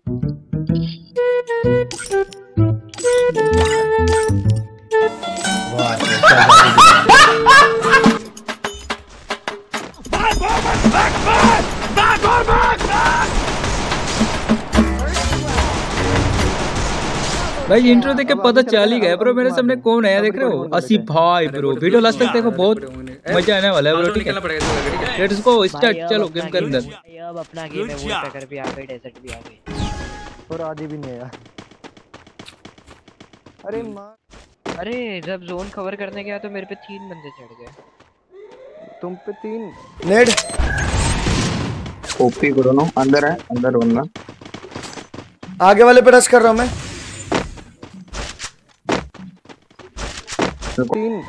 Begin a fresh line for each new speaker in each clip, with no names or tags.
भाई इंट्रो देख के पता चल ही गया ब्रो मेरे सामने कौन है देख रहे हो। आसिफ भाई ब्रो वीडियो लास्ट तक देखो, बहुत मजा आने वाला है ब्रो। ठीक है लेट्स गो स्टार्ट, चलो गेम के अंदर।
अब अपना गेम है, वो टक्कर भी आ गई, डेजर्ट भी आ गई
और आधी भी नहीं आया। अरे मां,
अरे जब जोन कवर करने गया तो मेरे पे 3 बंदे चढ़ गए।
तुम पे 3
नेड ओपी करो ना। अंदर है, अंदर बंदा आगे वाले पे रश कर रहा हूं मैं।
3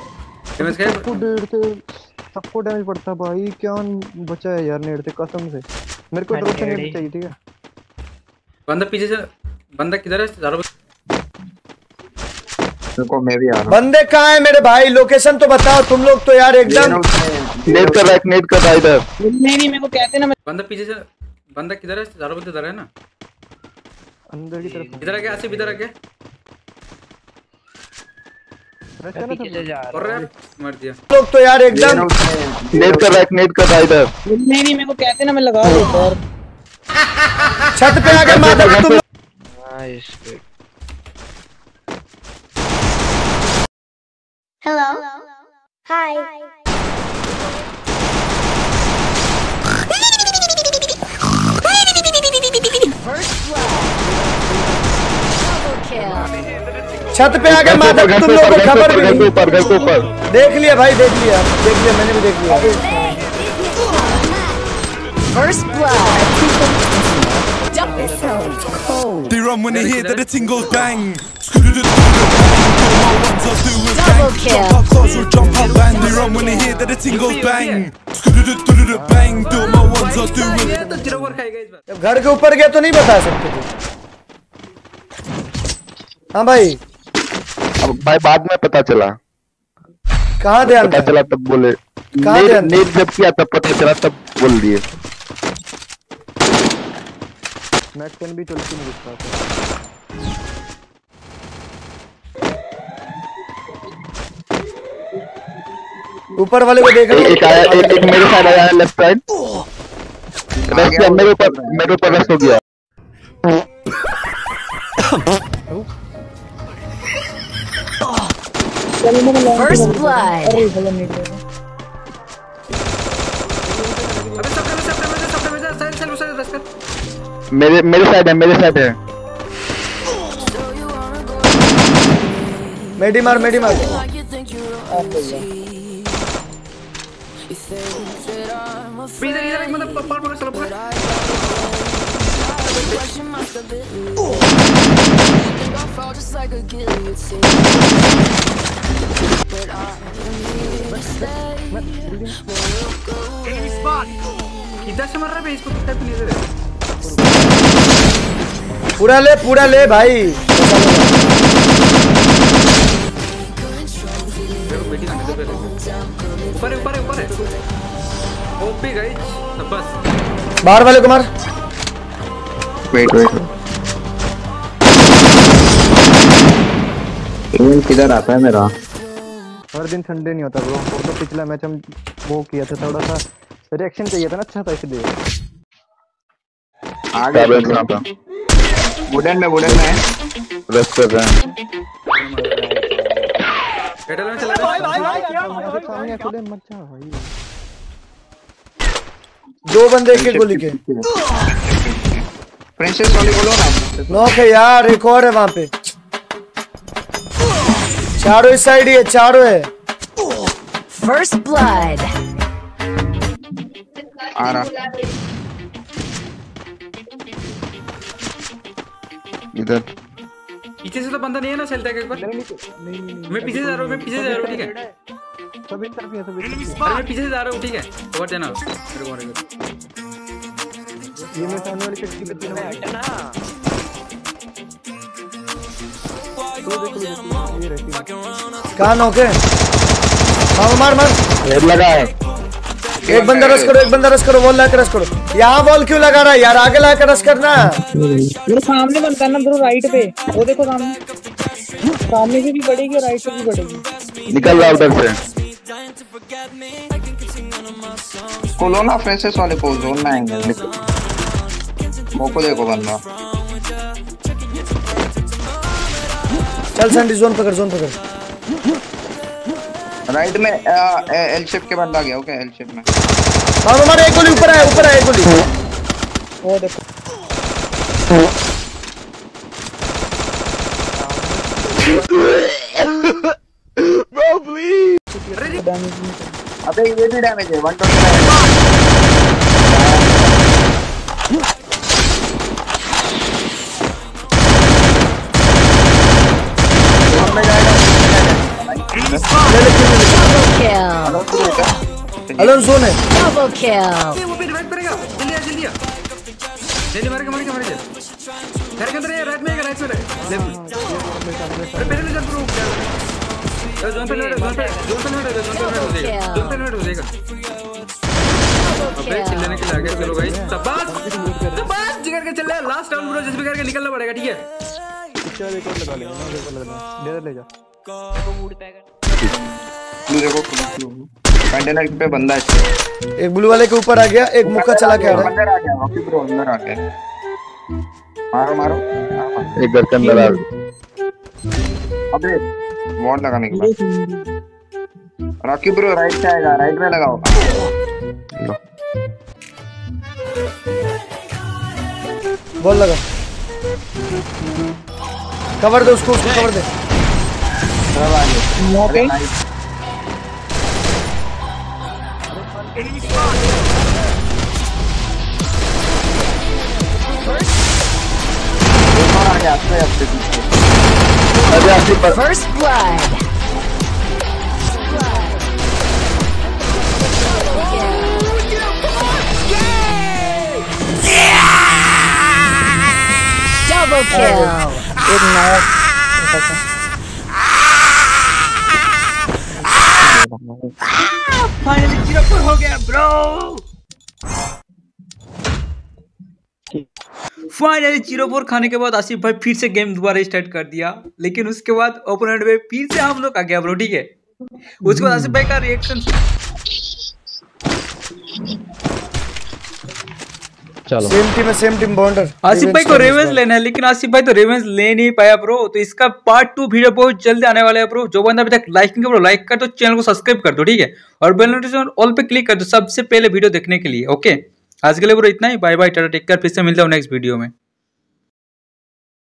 सबको डैमेज पड़ता भाई। क्या बचा है यार नेड से, कसम से मेरे को ड्रॉप से नेड चाहिए। ठीक है
बंदा पीछे से, बंदा किधर है? चारों
देखो मैं भी आ रहा हूं।
बंदे कहां है मेरे भाई? लोकेशन तो बताओ तुम लोग तो यार एकदम।
नेट कर रहा है, नेट कर रहा है इधर।
नहीं मेरे को कहते ना, बंदा पीछे से, बंदा किधर है? चारों बंदे इधर है ना,
अंदर की तरफ।
इधर आ गया आसिफ, इधर आ गया। मर दिया
लोग तो यार एकदम।
नेट कर रहा है, नेट कर रहा है इधर।
नहीं मेरे को कहते ना, मैं लगा देता यार।
छत पे आके मार तुम।
Nice good.
Hello. Hi.
छत पे आके मार तुम लोगों को खबर भी नहीं।
ऊपर घर के ऊपर
देख लिया भाई, देख लिया मैंने भी देख लिया।
First blood.
They run when they hear that the ting goes bang.
Double kill.
Jump up close or jump up bang. They run when they hear that the ting goes bang. Bang, do my ones are doing.
ये तो zero over खाएगा इस बार।
जब घर के ऊपर गया तो नहीं बता सकते थे। हाँ भाई,
अब भाई बाद में पता चला।
कहाँ ध्यान
पता चला तब बोले।
कहाँ ध्यान?
नेट जब किया तब पता चला, तब बोल दिए।
मैच कैन भी चलती नहीं दिखता।
ऊपर वाले को देख
एक आया, एक मेरे साइड आया, लेफ्ट साइड मेरे ऊपर रश हो गया।
First blood.
अबे सब रश कर।
मेरे साइड है, मेरे साइड है।
मेडी मार
इधर एक मतलब पार पकड़ चलो पकड़। किधर से मर रहा है इसको? कितना नहीं दे रहे।
पूरा ले भाई।
ऊपर है ओपी गई बस।
बाहर वाले को मार।
वेट किधर आता है मेरा?
हर दिन संडे नहीं होता ब्रो। तो पिछला मैच हम वो किया था, थोड़ा सा रिएक्शन चाहिए था ना, अच्छा था इसलिए।
आ गया वुडन में है, रश कर रहे हैं।
पेट्रोल में चला भाई
सामने खुले मत जा भाई।
2 बंदे के गोली के।
प्रिंसेस वाली बोलो ना।
नॉक है यार, एक और है वहां पे। चारों इस साइड ही है, चारों है।
First blood.
आ रहा इधर।
पीछे से तो बंदा नहीं है ना, चलता है एक बार। मैं पीछे से जा रहा हूँ, ठीक है।
सब एक तरफ ही है, सब एक तरफ ही है।
अरे मैं पीछे से जा रहा हूँ, ठीक है। और जाना मेरे को मारेगा।
ये मैं सामने वाली चक्की पे तीन है ना।
कहाँ नॉक है? मार
हेड लगा है।
एक बंदा रश करो, एक बंदा रश करो, वॉल लाके रश करो। यहाँ वॉल क्यों लगा रहा है यार, आगे लाके रश करना।
मेरे सामने बनता है ना ब्रो, राइट पे वो देखो सामने, सामने से भी बढ़ेगी और राइट से भी बढ़ेगी।
निकल रहा उधर से। खोलो ना फ्रेशेस वाले को, जोन में आएंगे। मोको देखो बंदा।
चल सैंडी जोन पकड़, जोन पकड़।
राइट में एल शेप के बंदा गया। ओके एल शेप में।
हाँ हमारे एक गोली ऊपर है, ऊपर है एक गोली।
वो देखो
Bro, please. अबे ये भी डैमेज है 120।
अलोन जोन है।
Double kill.
वो भी रिवाइव करेगा। जल्दी आ जल्दी आ। जल्दी मार के घर के अंदर है, राइट में है, राइट में है। अरे पहले जंप रो। जोन पे लड़, जोन पे लड़, जोन पे लड़ हो जाएगा। अबे चिल्लाने के लिए आगे चलो भाई। शाबाश जिगर के चल रहे। लास्ट राउंड ब्रो, जिस भी करके निकलना पड़ेगा, ठीक है?
चल एक और लगा लेंगे ना, एक और लगा लेंगे। ले जा।
देखो कंटेनर पे बंदा है।
एक ब्लू वाले के ऊपर आ गया, एक मुक्का चला के आ रहा है।
अंदर आ गया, रॉकी ब्रो अंदर आ गया। मारो मारो। एक घर के अंदर आ गया। अबे वॉल लगाने के बाद रॉकी ब्रो राइट से आएगा, राइट में लगाओ।
बॉल लगा, कवर दे उसको, उसको कवर दे।
First blood. Double kill.
एक नया
फाइनली 0 हो गया ब्रो। फाइनली 0-4 खाने के बाद आसिफ भाई फिर से गेम दोबारा स्टार्ट कर दिया, लेकिन उसके बाद ओपोनेंट में फिर से हम लोग आ गया ब्रो, ठीक है? उसके बाद आसिफ भाई का रिएक्शन।
चलो सेम टीम बॉन्डर।
आसिफ भाई को रिवेंज लेना है, लेकिन आसिफ भाई तो रिवेंज ले नहीं पाया ब्रो। तो इसका पार्ट 2 वीडियो बहुत जल्दी आने वाला है ब्रो। जो बंदा अभी तक लाइक नहीं किया ब्रो, लाइक कर दो, चैनल को सब्सक्राइब कर दो, ठीक है? और बेल नोटिफिकेशन ऑल पे क्लिक कर दो सबसे पहले वीडियो देखने के लिए। ओके, आज के लिए ब्रो इतना ही। Bye bye, tata, take care. फिर से मिलता हूँ नेक्स्ट वीडियो में।